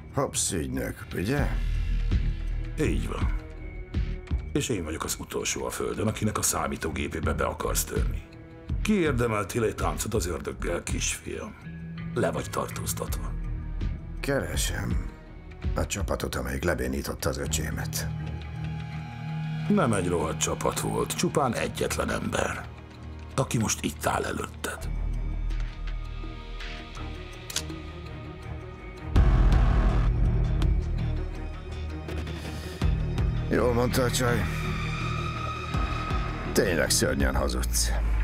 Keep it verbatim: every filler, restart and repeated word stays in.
Hobbs ügynök, ugye? Így van. És én vagyok az utolsó a földön, akinek a számítógépébe be akarsz törni. Kiérdemeltél egy táncot az ördöggel, kisfiam. Le vagy tartóztatva. Keresem a csapatot, amelyik lebénította az öcsémet. Nem egy rohadt csapat volt, csupán egyetlen ember, aki most itt áll előtted. Jól mondta a csaj. Tényleg szörnyen hazudsz.